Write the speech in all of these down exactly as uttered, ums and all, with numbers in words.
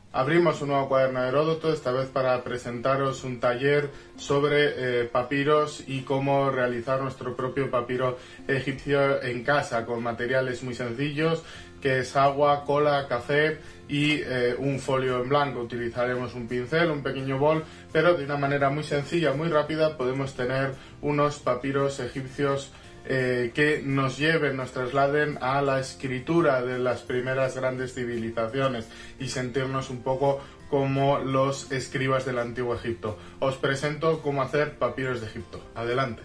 Abrimos un nuevo cuaderno de Heródoto, esta vez para presentaros un taller sobre eh, papiros y cómo realizar nuestro propio papiro egipcio en casa con materiales muy sencillos, que es agua, cola, café y eh, un folio en blanco. Utilizaremos un pincel, un pequeño bol, pero de una manera muy sencilla, muy rápida podemos tener unos papiros egipcios Eh, que nos lleven, nos trasladen a la escritura de las primeras grandes civilizaciones y sentirnos un poco como los escribas del antiguo Egipto. Os presento cómo hacer papiros de Egipto. Adelante.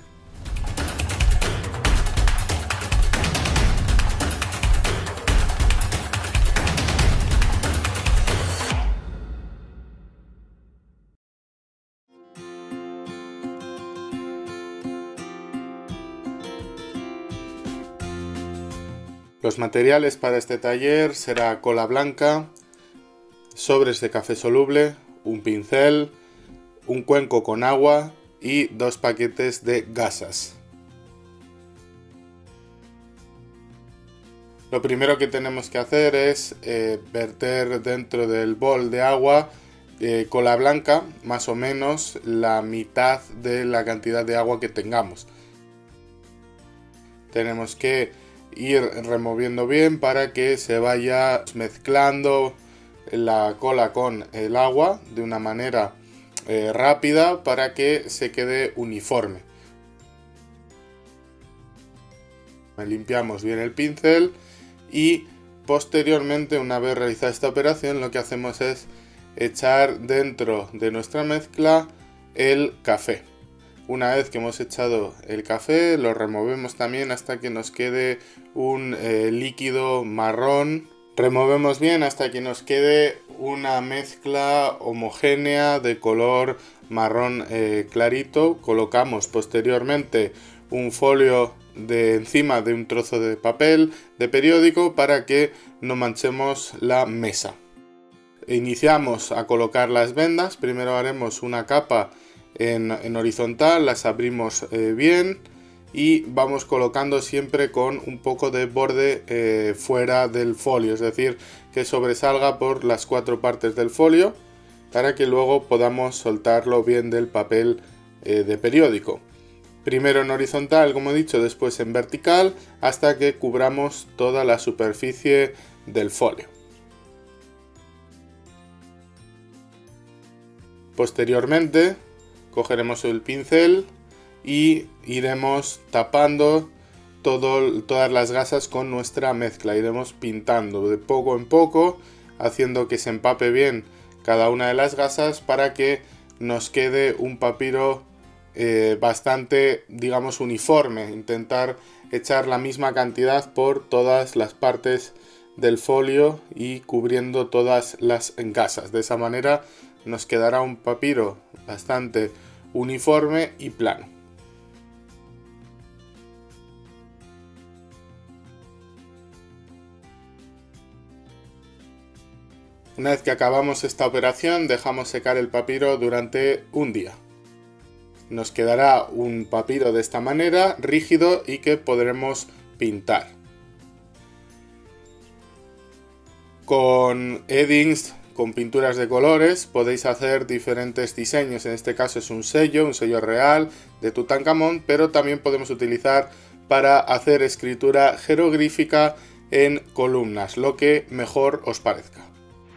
Los materiales para este taller será cola blanca, sobres de café soluble, un pincel, un cuenco con agua y dos paquetes de gasas. Lo primero que tenemos que hacer es eh, verter dentro del bol de agua eh, cola blanca, más o menos la mitad de la cantidad de agua que tengamos. Tenemos que ir removiendo bien para que se vaya mezclando la cola con el agua de una manera eh, rápida para que se quede uniforme. Limpiamos bien el pincel y posteriormente, una vez realizada esta operación, lo que hacemos es echar dentro de nuestra mezcla el café. Una vez que hemos echado el café, lo removemos también hasta que nos quede un eh, líquido marrón. Removemos bien hasta que nos quede una mezcla homogénea de color marrón eh, clarito. Colocamos posteriormente un folio de encima de un trozo de papel de periódico para que no manchemos la mesa. Iniciamos a colocar las vendas. Primero haremos una capa En, en horizontal, las abrimos eh, bien y vamos colocando siempre con un poco de borde eh, fuera del folio, es decir, que sobresalga por las cuatro partes del folio para que luego podamos soltarlo bien del papel eh, de periódico. Primero en horizontal, como he dicho, después en vertical, hasta que cubramos toda la superficie del folio. Posteriormente cogeremos el pincel y iremos tapando todo, todas las gasas con nuestra mezcla. Iremos pintando de poco en poco, haciendo que se empape bien cada una de las gasas para que nos quede un papiro eh, bastante, digamos, uniforme. Intentar echar la misma cantidad por todas las partes del folio y cubriendo todas las gasas. De esa manera nos quedará un papiro bastante uniforme y plano. Una vez que acabamos esta operación, dejamos secar el papiro durante un día. Nos quedará un papiro de esta manera, rígido y que podremos pintar. Con eddings, con pinturas de colores, podéis hacer diferentes diseños. En este caso es un sello, un sello real de Tutankamón, pero también podemos utilizar para hacer escritura jeroglífica en columnas, lo que mejor os parezca.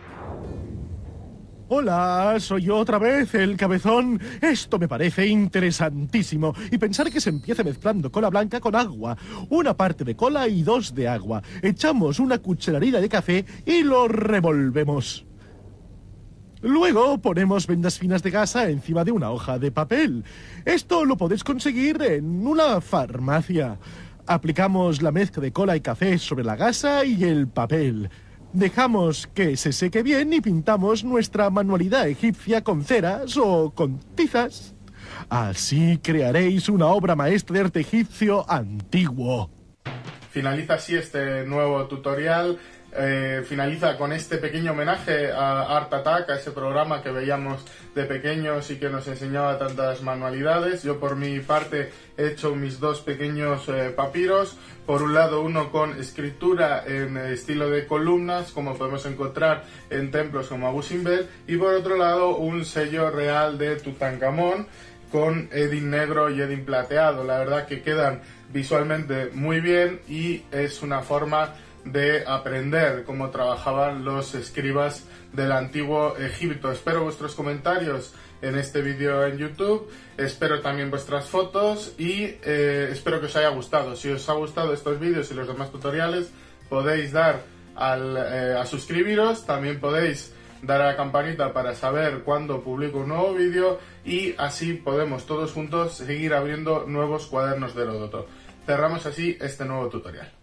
Hola, soy yo otra vez, el cabezón. Esto me parece interesantísimo. Y pensar que se empieza mezclando cola blanca con agua. Una parte de cola y dos de agua. Echamos una cucharadita de café y lo revolvemos. Luego ponemos vendas finas de gasa encima de una hoja de papel. Esto lo podéis conseguir en una farmacia. Aplicamos la mezcla de cola y café sobre la gasa y el papel. Dejamos que se seque bien y pintamos nuestra manualidad egipcia con ceras o con tizas. Así crearéis una obra maestra de arte egipcio antiguo. Finaliza así este nuevo tutorial. eh, finaliza con este pequeño homenaje a Art Attack, a ese programa que veíamos de pequeños y que nos enseñaba tantas manualidades. Yo por mi parte he hecho mis dos pequeños eh, papiros. Por un lado uno con escritura en estilo de columnas, como podemos encontrar en templos como Abu Simbel, y por otro lado un sello real de Tutankamón con Edding negro y Edding plateado. La verdad que quedan visualmente muy bien y es una forma de aprender cómo trabajaban los escribas del antiguo Egipto. Espero vuestros comentarios en este vídeo en YouTube, espero también vuestras fotos y eh, espero que os haya gustado. Si os ha gustado estos vídeos y los demás tutoriales, podéis dar al, eh, a suscribiros, también podéis dar a la campanita para saber cuando publico un nuevo vídeo y así podemos todos juntos seguir abriendo nuevos cuadernos de Heródoto. Cerramos así este nuevo tutorial.